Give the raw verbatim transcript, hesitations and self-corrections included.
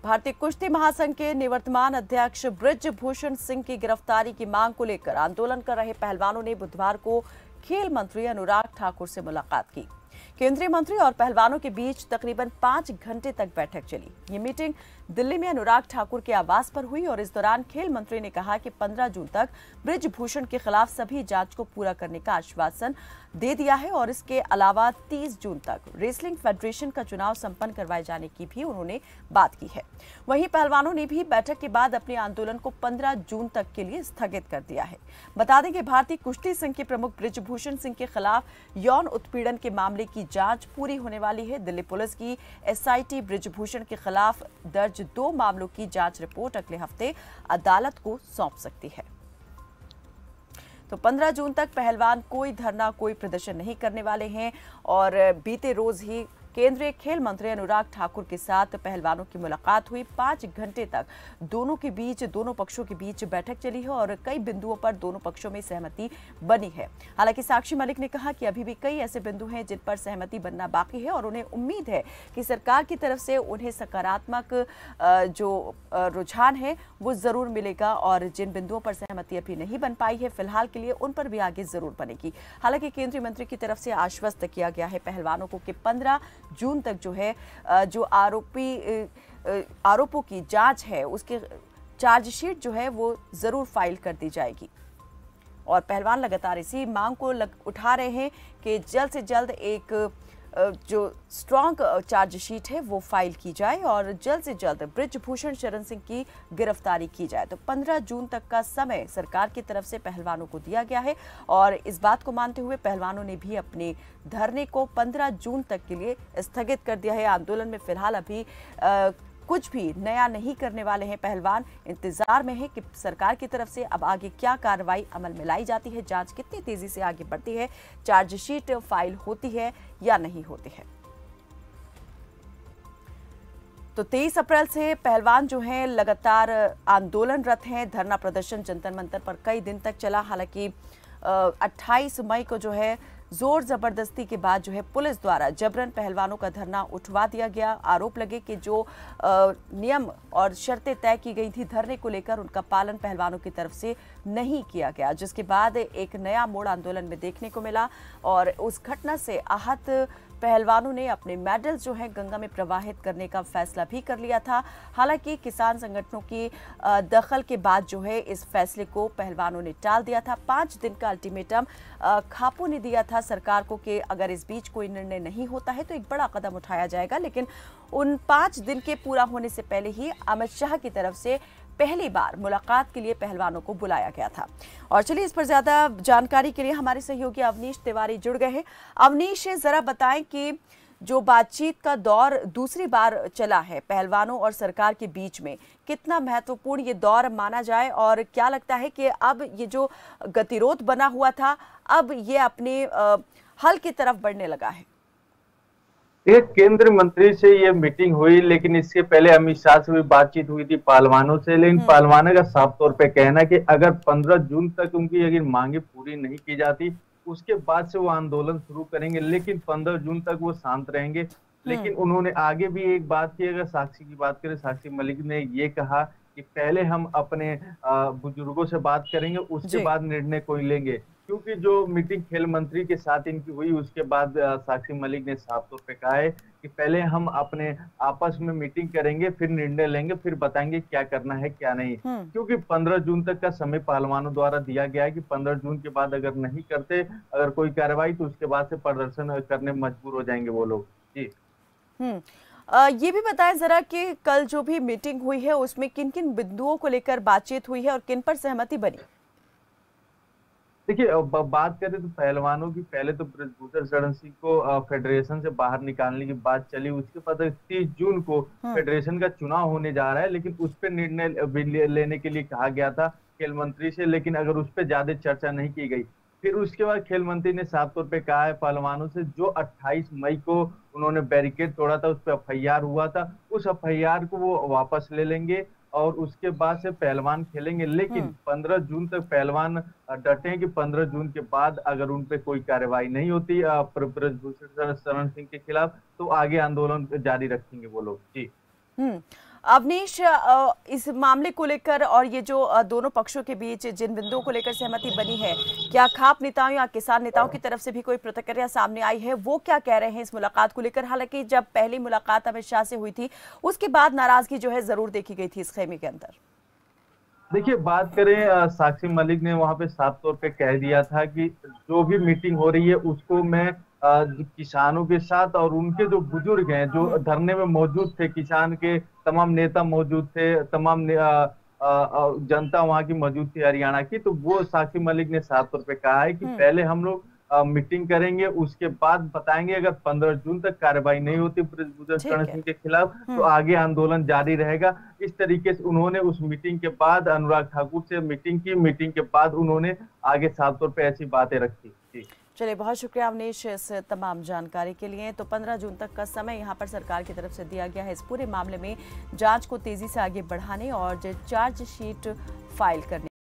भारतीय कुश्ती महासंघ के निवर्तमान अध्यक्ष बृजभूषण सिंह की गिरफ्तारी की मांग को लेकर आंदोलन कर रहे पहलवानों ने बुधवार को खेल मंत्री अनुराग ठाकुर से मुलाकात की। केंद्रीय मंत्री और पहलवानों के बीच तकरीबन पांच घंटे तक बैठक चली। ये मीटिंग दिल्ली में अनुराग ठाकुर के आवास पर हुई और इस दौरान खेल मंत्री ने कहा कि पंद्रह जून तक बृजभूषण के खिलाफ सभी जांच को पूरा करने का आश्वासन दे दिया है और इसके अलावा तीस जून तक रेसलिंग फेडरेशन का चुनाव संपन्न करवाए जाने की भी उन्होंने बात की है। वहीं पहलवानों ने भी बैठक के बाद अपने आंदोलन को पंद्रह जून तक के लिए स्थगित कर दिया है। बता दें कि भारतीय कुश्ती संघ के प्रमुख बृजभूषण सिंह के खिलाफ यौन उत्पीड़न के मामले की जांच पूरी होने वाली है। दिल्ली पुलिस की एसआईटी बृजभूषण के खिलाफ दर्ज दो मामलों की जांच रिपोर्ट अगले हफ्ते अदालत को सौंप सकती है। तो पंद्रह जून तक पहलवान कोई धरना कोई प्रदर्शन नहीं करने वाले हैं और बीते रोज ही केंद्रीय खेल मंत्री अनुराग ठाकुर के साथ पहलवानों की मुलाकात हुई। पांच घंटे तक दोनों के बीच दोनों पक्षों के बीच बैठक चली है और कई बिंदुओं पर दोनों पक्षों में सहमति बनी है। हालांकि साक्षी मलिक ने कहा कि अभी भी कई ऐसे बिंदु हैं जिन पर सहमति बनना बाकी है और उन्हें उम्मीद है कि सरकार की तरफ से उन्हें सकारात्मक जो रुझान है वो जरूर मिलेगा और जिन बिंदुओं पर सहमति अभी नहीं बन पाई है फिलहाल के लिए उन पर भी आगे जरूर बनेगी। हालांकि केंद्रीय मंत्री की तरफ से आश्वस्त किया गया है पहलवानों को कि पंद्रह जून तक जो है जो आरोपी आरोपों की जांच है उसके चार्जशीट जो है वो जरूर फाइल कर दी जाएगी और पहलवान लगातार इसी मांग को लग, उठा रहे हैं कि जल्द से जल्द एक जो स्ट्रॉन्ग चार्जशीट है वो फाइल की जाए और जल्द से जल्द बृजभूषण शरण सिंह की गिरफ्तारी की जाए। तो पंद्रह जून तक का समय सरकार की तरफ से पहलवानों को दिया गया है और इस बात को मानते हुए पहलवानों ने भी अपने धरने को पंद्रह जून तक के लिए स्थगित कर दिया है। आंदोलन में फिलहाल अभी आ, कुछ भी नया नहीं करने वाले हैं पहलवान। इंतजार में है कि सरकार की तरफ से अब आगे क्या कार्रवाई अमल में लाई जाती है, जांच कितनी तेजी से आगे बढ़ती है, चार्जशीट फाइल होती है या नहीं होती है। तो तेईस अप्रैल से पहलवान जो हैं लगातार आंदोलनरत हैं। धरना प्रदर्शन जंतर मंतर पर कई दिन तक चला। हालांकि अट्ठाईस मई को जो है जोर जबरदस्ती के बाद जो है पुलिस द्वारा जबरन पहलवानों का धरना उठवा दिया गया। आरोप लगे कि जो आ, नियम और शर्तें तय की गई थी धरने को लेकर उनका पालन पहलवानों की तरफ से नहीं किया गया, जिसके बाद एक नया मोड़ आंदोलन में देखने को मिला और उस घटना से आहत पहलवानों ने अपने मेडल्स जो है गंगा में प्रवाहित करने का फैसला भी कर लिया था। हालांकि किसान संगठनों की दखल के बाद जो है इस फैसले को पहलवानों ने टाल दिया था। पांच दिन का अल्टीमेटम खापू ने दिया था सरकार को कि अगर इस बीच कोई निर्णय नहीं होता है तो एक बड़ा कदम उठाया जाएगा, लेकिन उन पांच दिन के पूरा होने से पहले ही अमित शाह की तरफ से पहली बार मुलाकात के लिए पहलवानों को बुलाया गया था। और चलिए इस पर ज्यादा जानकारी के लिए हमारे सहयोगी अवनीश तिवारी जुड़ गए हैं। अवनीश, जरा बताएं कि जो बातचीत का दौर दूसरी बार चला है पहलवानों और सरकार के बीच में, कितना महत्वपूर्ण ये दौर माना जाए और क्या लगता है कि अब ये जो गतिरोध बना हुआ था अब ये अपने हल की तरफ बढ़ने लगा है? एक केंद्रीय मंत्री से ये मीटिंग हुई, लेकिन इसके पहले अमित शाह से भी बातचीत हुई थी पहलवानों से। लेकिन पहलवानों का साफ तौर पे कहना है कि अगर पंद्रह जून तक उनकी अगर मांगे पूरी नहीं की जाती उसके बाद से वो आंदोलन शुरू करेंगे, लेकिन पंद्रह जून तक वो शांत रहेंगे। लेकिन उन्होंने आगे भी एक बात की, अगर साक्षी की बात करें, साक्षी मलिक ने ये कहा कि पहले हम अपने बुजुर्गों से बात करेंगे उसके बाद निर्णय कोई लेंगे, क्योंकि जो मीटिंग खेल मंत्री के साथ इनकी हुई उसके बाद साक्षी मलिक ने साफ तौर पे कहा है कि पहले हम अपने आपस में मीटिंग करेंगे फिर निर्णय लेंगे, फिर बताएंगे क्या करना है क्या नहीं। क्योंकि पंद्रह जून तक का समय पहलवानों द्वारा दिया गया है कि पंद्रह जून के बाद अगर नहीं करते अगर कोई कार्रवाई तो उसके बाद से प्रदर्शन करने मजबूर हो जाएंगे वो लोग। जी हम्म आ, ये भी बताएं जरा कि कल जो भी मीटिंग हुई है उसमें किन किन बिंदुओं को लेकर बातचीत हुई है और किन पर सहमति बनी? देखिए, बात करें तो पहलवानों की पहले तो बृजभूषण शरण सिंह को फेडरेशन से बाहर निकालने की बात चली। उसके बाद तीस जून को फेडरेशन का चुनाव होने जा रहा है, लेकिन उस पर निर्णय लेने के लिए कहा गया था खेल मंत्री से, लेकिन अगर उस पर ज्यादा चर्चा नहीं की गई। फिर उसके बाद खेल मंत्री ने साफ तौर पे कहा है पहलवानों से जो अट्ठाईस मई को उन्होंने बैरिकेड तोड़ा था, उस पर एफ आई आर हुआ था, उस एफ आई आर को वो वापस ले लेंगे और उसके बाद से पहलवान खेलेंगे। लेकिन पंद्रह जून तक पहलवान डटे हैं कि पंद्रह जून के बाद अगर उन पे कोई कार्रवाई नहीं होती बृजभूषण शरण सिंह के खिलाफ तो आगे आंदोलन जारी रखेंगे वो लोग। जी हम्म अवनीश, अ, इस मामले को लेकर और ये जो अ, दोनों पक्षों के बीच जिन बिंदुओं को लेकर सहमति बनी है, क्या खाप नेताओं या किसान नेताओं की तरफ से भी कोई प्रतिक्रिया सामने आई है? वो क्या कह रहे हैं इस मुलाकात को लेकर? हालांकि जब पहली मुलाकात अमित शाह से हुई थी उसके बाद नाराजगी जो है जरूर देखी गई थी इस खेमे के अंदर। देखिए, बात करें, अ, साक्षी मलिक ने वहां पे साफ तौर पे कह दिया था कि जो भी मीटिंग हो रही है उसको मैं अ, जो किसानों के साथ और उनके जो बुजुर्ग हैं जो धरने में मौजूद थे, किसान के तमाम नेता मौजूद थे, तमाम ने, अ, अ, अ, जनता वहां की मौजूद थी हरियाणा की, तो वो साक्षी मलिक ने साफ तौर पे कहा है कि हम्म। पहले हम लोग अ, मीटिंग करेंगे, उसके बाद बताएंगे। अगर पंद्रह जून तक कार्रवाई नहीं होती ब्रजभूषण शरण ठीक है। सिंह के खिलाफ तो हम्म। आगे आंदोलन जारी रहेगा। इस तरीके से उन्होंने उस मीटिंग के बाद अनुराग ठाकुर से मीटिंग की, मीटिंग के बाद उन्होंने आगे साफ तौर पे ऐसी बातें रखी। जी चलिए, बहुत शुक्रिया अवनीश इस तमाम जानकारी के लिए। तो पंद्रह जून तक का समय यहाँ पर सरकार की तरफ से दिया गया है इस पूरे मामले में जांच को तेजी से आगे बढ़ाने और चार्जशीट फाइल करने